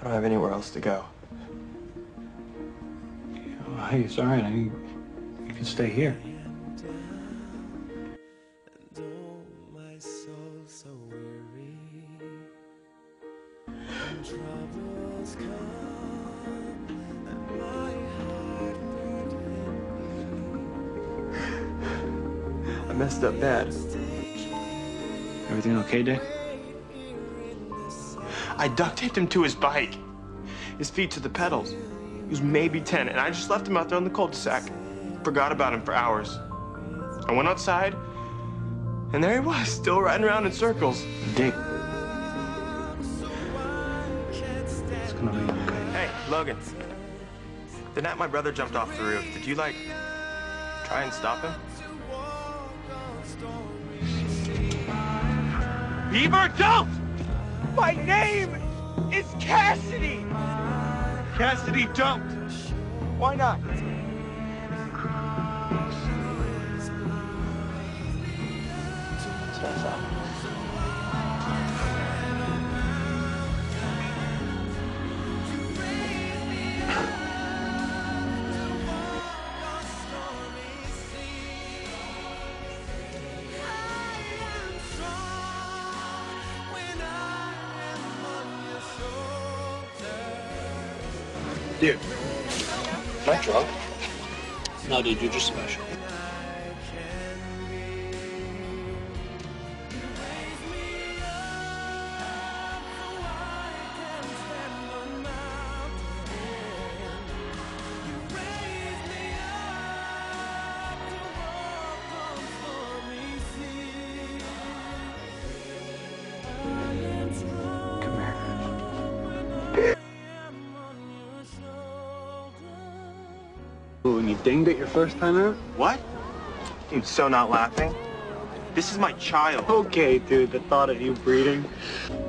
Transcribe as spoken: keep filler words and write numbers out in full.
don't have anywhere else to go. Well, hey, it's all right. I mean, you can stay here. I messed up bad. Everything okay, Dick? I duct taped him to his bike. His feet to the pedals. He was maybe ten, and I just left him out there on the cul-de-sac. Forgot about him for hours. I went outside, and there he was, still riding around in circles. Dick. It's gonna be okay. Hey, Logan. The night my brother jumped off the roof, did you, like, try and stop him? Beaver, don't! My name is Cassidy! Cassidy, don't! Why not? That's what I thought. Dude. Am I drunk? No, dude, you're just special. When you dinged it your first time out? What? Dude, so not laughing. This is my child. Okay, dude, the thought of you breeding.